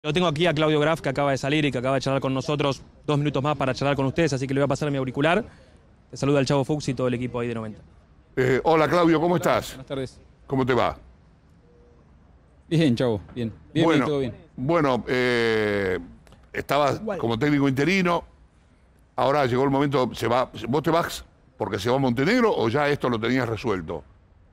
Lo tengo aquí a Claudio Graf, que acaba de salir y que acaba de charlar con nosotros 2 minutos más para charlar con ustedes, así que le voy a pasar mi auricular. Te saluda el Chavo Fuchs y todo el equipo ahí de 90. Hola Claudio, ¿cómo estás? Buenas tardes. ¿Cómo te va? Bien, Chavo, bien. Bien, bueno, bien, todo bien. Bueno, estabas como técnico interino, ahora llegó el momento, ¿vos te vas porque se va a Montenegro o ya esto lo tenías resuelto?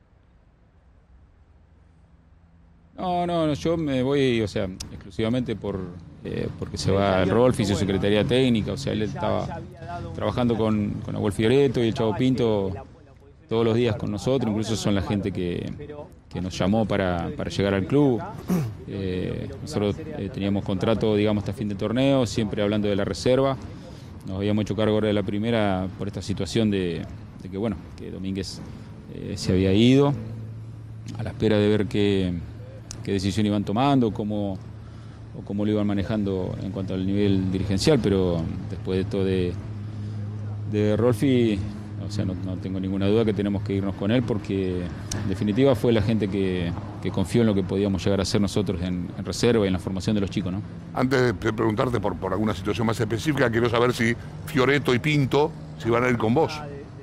No, yo me voy, o sea, exclusivamente porque se va el Rolfi y su secretaría técnica, o sea, él estaba trabajando con Nahuel Fioretto y el Chavo Pinto todos los días con nosotros, incluso son la gente que nos llamó para llegar al club. Nosotros teníamos contrato, digamos, hasta fin de torneo, siempre hablando de la reserva. Nos habíamos hecho cargo ahora de la primera por esta situación de que Domínguez se había ido, a la espera de ver qué decisión iban tomando, cómo lo iban manejando en cuanto al nivel dirigencial, pero después de esto de Rolfi, o sea, no tengo ninguna duda que tenemos que irnos con él, porque en definitiva fue la gente que confió en lo que podíamos llegar a hacer nosotros en reserva y en la formación de los chicos, ¿no? Antes de preguntarte por alguna situación más específica, quiero saber si Fioretto y Pinto si van a ir con vos.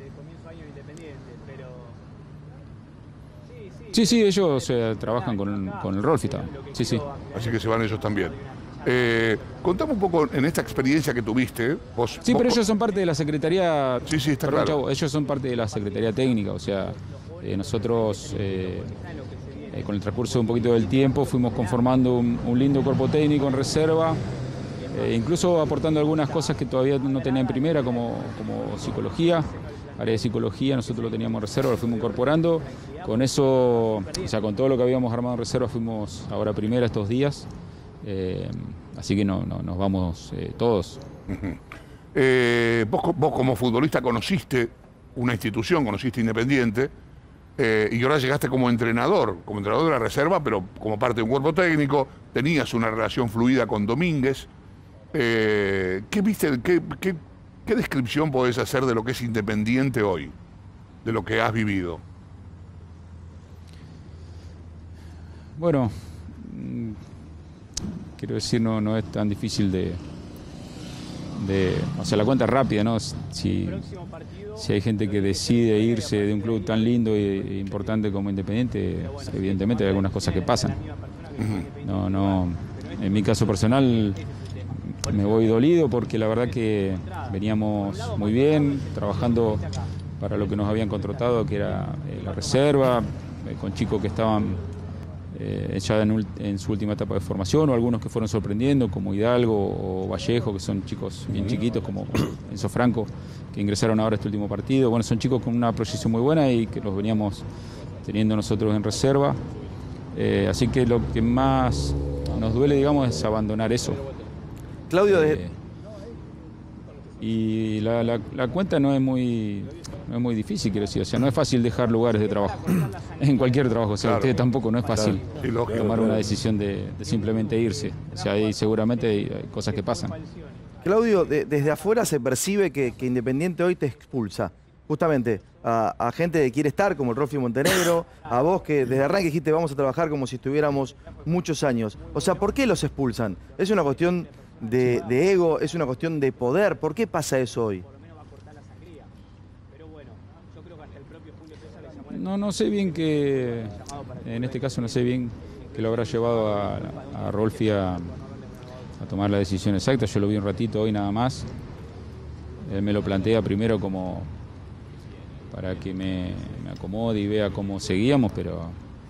Sí, ellos trabajan con el Rolfi también. Sí. Así que se van ellos también. Contame un poco en esta experiencia que tuviste. Pero ellos son parte de la Secretaría. Sí, está perdón, claro. Chavo, ellos son parte de la Secretaría Técnica, o sea, nosotros con el transcurso de un poquito del tiempo fuimos conformando un lindo cuerpo técnico en reserva, incluso aportando algunas cosas que todavía no tenía en primera, como psicología. Área de psicología, nosotros lo teníamos en reserva, lo fuimos incorporando. Con eso, o sea, con todo lo que habíamos armado en reserva, fuimos ahora primera estos días. Así que nos vamos todos. Vos como futbolista conociste una institución, conociste Independiente, y ahora llegaste como entrenador de la reserva, pero como parte de un cuerpo técnico, tenías una relación fluida con Domínguez. ¿Qué viste? ¿Qué descripción podés hacer de lo que es Independiente hoy? De lo que has vivido. Bueno, quiero decir, no es tan difícil o sea, la cuenta es rápida, ¿no? Si hay gente que decide irse de un club tan lindo e importante como Independiente, evidentemente hay algunas cosas que pasan. En mi caso personal me voy dolido porque la verdad que veníamos muy bien, trabajando para lo que nos habían contratado, que era la reserva, con chicos que estaban ya en su última etapa de formación, o algunos que fueron sorprendiendo, como Hidalgo o Vallejo, que son chicos bien chiquitos, como Enzo Franco, que ingresaron ahora a este último partido. Bueno, son chicos con una proyección muy buena y que los veníamos teniendo nosotros en reserva. Así que lo que más nos duele, digamos, es abandonar eso. Claudio, y la cuenta no es muy difícil, quiero decir, o sea, no es fácil dejar lugares de trabajo, en cualquier trabajo, o sea, claro. ustedes tampoco, no es fácil tomar una decisión de simplemente irse, o sea, ahí seguramente hay cosas que pasan. Claudio, desde afuera se percibe que Independiente hoy te expulsa, justamente a gente que quiere estar, como el Rolfi Montenegro, a vos que desde arranque dijiste vamos a trabajar como si estuviéramos muchos años. O sea, ¿por qué los expulsan? ¿Es una cuestión de ego? ¿Es una cuestión de poder? ¿Por qué pasa eso hoy? No sé bien en este caso no sé bien que lo habrá llevado a Rolfi a tomar la decisión exacta. Yo lo vi un ratito hoy nada más. Él me lo plantea primero como para que me acomode y vea cómo seguíamos, pero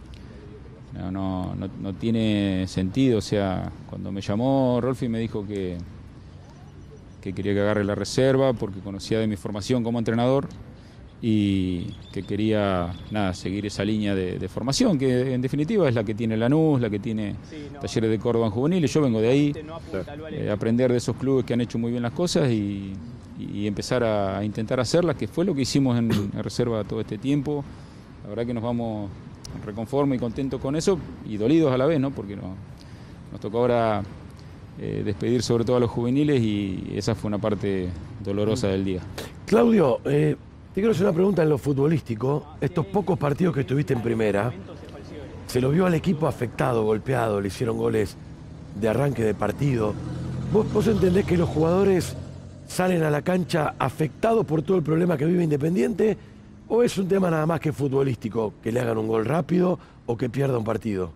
no tiene sentido. O sea, cuando me llamó Rolfi me dijo que quería que agarre la reserva porque conocía de mi formación como entrenador y que quería seguir esa línea de formación, que en definitiva es la que tiene Lanús, la que tiene Talleres de Córdoba en juveniles. Yo vengo de ahí, aprender de esos clubes que han hecho muy bien las cosas y empezar a intentar hacerlas, que fue lo que hicimos en reserva todo este tiempo. La verdad que nos vamos reconformes y contentos con eso y dolidos a la vez, ¿no? Porque nos tocó ahora despedir sobre todo a los juveniles y esa fue una parte dolorosa del día. Claudio, te quiero hacer una pregunta en lo futbolístico. Estos pocos partidos que estuviste en primera, se lo vio al equipo afectado, golpeado, le hicieron goles de arranque de partido. ¿Vos entendés que los jugadores salen a la cancha afectados por todo el problema que vive Independiente? ¿O es un tema nada más que futbolístico, que le hagan un gol rápido o que pierda un partido?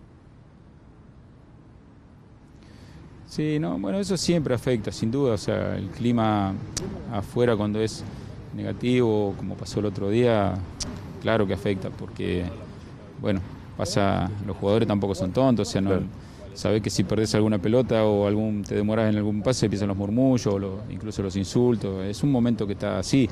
Sí, no, bueno, eso siempre afecta, sin duda. O sea, el clima afuera cuando es negativo, como pasó el otro día, claro que afecta, porque, bueno, los jugadores tampoco son tontos, o sea, no, sabés que si perdés alguna pelota o te demorás en algún pase, empiezan los murmullos, incluso los insultos. Es un momento que está así.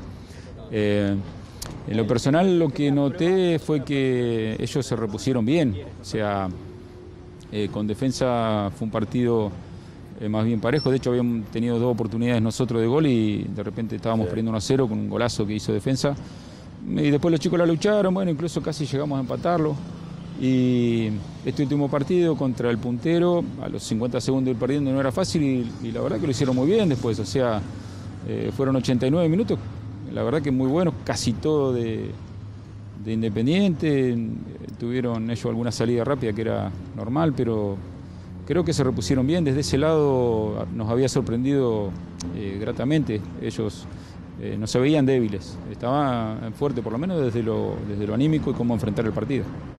En lo personal, lo que noté fue que ellos se repusieron bien. O sea, con Defensa fue un partido más bien parejo. De hecho, habíamos tenido 2 oportunidades nosotros de gol y de repente estábamos perdiendo 1-0 con un golazo que hizo Defensa. Y después los chicos la lucharon, bueno, incluso casi llegamos a empatarlo. Y este último partido contra el puntero, a los 50 segundos de ir perdiendo no era fácil y la verdad que lo hicieron muy bien después. O sea, fueron 89 minutos, la verdad que muy buenos, casi todo de Independiente. Tuvieron ellos alguna salida rápida que era normal, pero creo que se repusieron bien. Desde ese lado nos había sorprendido gratamente. Ellos no se veían débiles, estaban fuertes, por lo menos desde lo anímico y cómo enfrentar el partido.